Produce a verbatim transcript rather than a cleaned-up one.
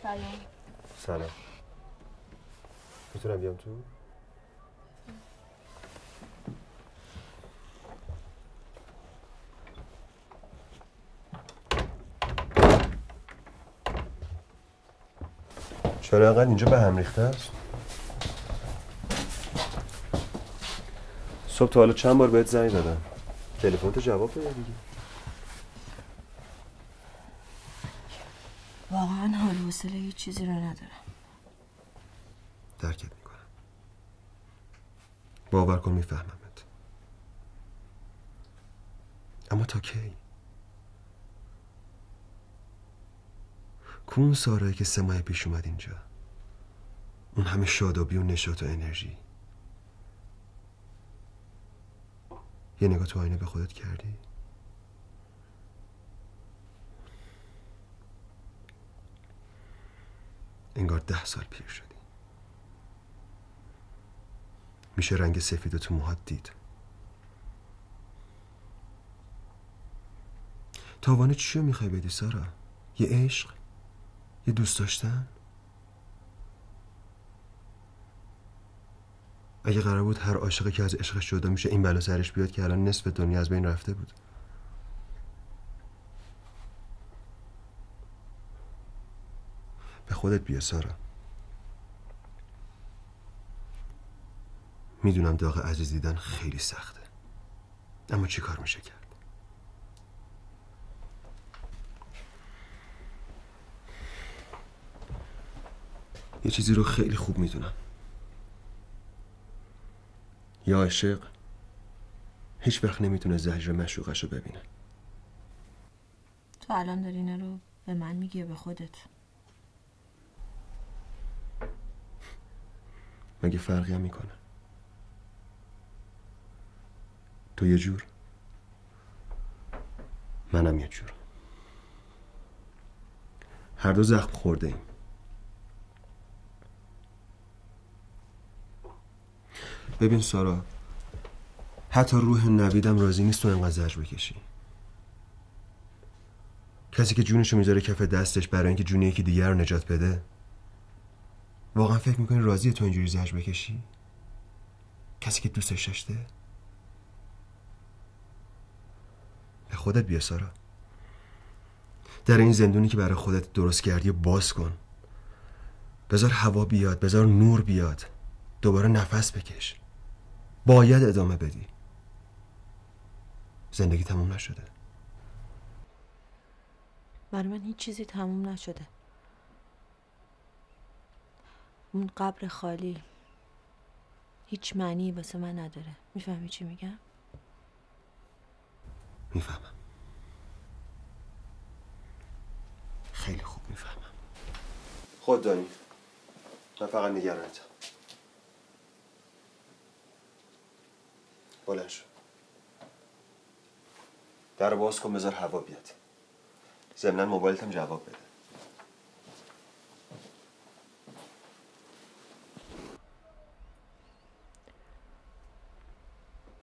سلام. سلام. میتونم بیام تو؟ چرا اینقدر اینجا به هم ریخته است؟ صبح تا حالا چند بار بهت زنگ زدم. تلفن تو جواب بده دیگه. واقعا حال و حوصله هیچ چیزی رو ندارم. درکت میکنم. باور کن میفهممت. اما تا کی؟ کون سارایی که سه ماه پیش اومد اینجا، اون همه شادابی و نشاط و انرژی. یه نگاه تو آینه به خودت کردی؟ انگار ده سال پیر شدی. میشه رنگ سفید تو موهات دید. تاوان چیو میخوای بدی سارا؟ یه عشق؟ یه دوست داشتن؟ اگه قرار بود هر عاشقی که از عشقش جدا میشه این بلا سرش بیاد که الان نصف دنیا از بین رفته بود. به خودت بیا سارا. میدونم داغ عزیز دیدن خیلی سخته، اما چی کار میشه کرد؟ یه چیزی رو خیلی خوب میدونم. یا عاشق هیچ وقت نمیتونه زجر معشوقش رو ببینه. تو الان داری اینا رو به من میگی به خودت؟ مگه فرقی هم میکنه؟ تو یه جور، منم یه جور. هر دو زخم خورده ایم. ببین سارا، حتی روح نویدم راضی نیست تو انقدر زجر بکشی. کسی که جونشو میذاره کف دستش برای اینکه جون یکی دیگر رو نجات بده، واقعا فکر میکنی راضیه تو اینجوری زجر بکشی؟ کسی که دوستش داشته؟ به خودت بیا سارا. در این زندونی که برای خودت درست کردی باز کن. بذار هوا بیاد، بذار نور بیاد، دوباره نفس بکش. باید ادامه بدی. زندگی تموم نشده. برای من هیچ چیزی تموم نشده. اون قبر خالی هیچ معنی واسه من نداره. میفهمی چی میگم؟ میفهمم. خیلی خوب میفهمم. خود دانی، من فقط نگرانتم. بلند شو. در باز کن بذار هوا بیاد. ضمناً موبایلت هم جواب بده.